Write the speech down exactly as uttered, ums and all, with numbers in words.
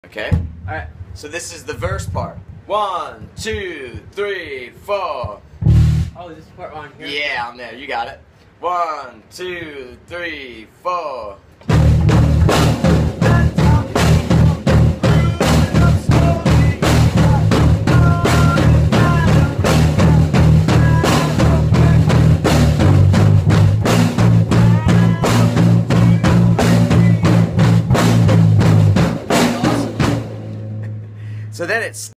Okay? Alright. So this is the verse part. One, two, three, four. Oh, is this part on here? Yeah, I'm there. You got it. One, two, three, four. So then it's